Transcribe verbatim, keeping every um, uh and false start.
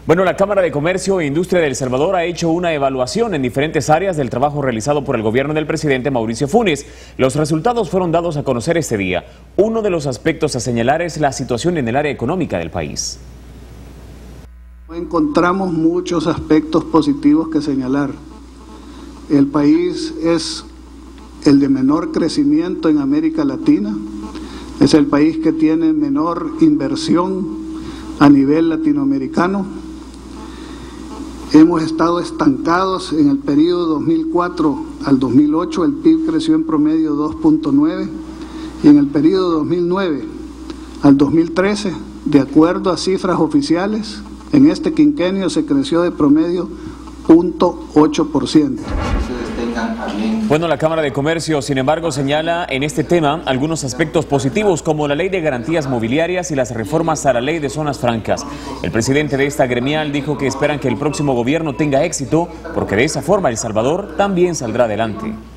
Bueno, la Cámara de Comercio e Industria de El Salvador ha hecho una evaluación en diferentes áreas del trabajo realizado por el gobierno del presidente Mauricio Funes. Los resultados fueron dados a conocer este día. Uno de los aspectos a señalar es la situación en el área económica del país. Encontramos muchos aspectos positivos que señalar. El país es el de menor crecimiento en América Latina, es el país que tiene menor inversión a nivel latinoamericano. Hemos estado estancados en el periodo dos mil cuatro al dos mil ocho, el P I B creció en promedio dos punto nueve y en el periodo dos mil nueve al dos mil trece, de acuerdo a cifras oficiales, en este quinquenio se creció de promedio cero punto ocho por ciento. Bueno, la Cámara de Comercio, sin embargo, señala en este tema algunos aspectos positivos como la ley de garantías mobiliarias y las reformas a la ley de zonas francas. El presidente de esta gremial dijo que esperan que el próximo gobierno tenga éxito porque de esa forma El Salvador también saldrá adelante.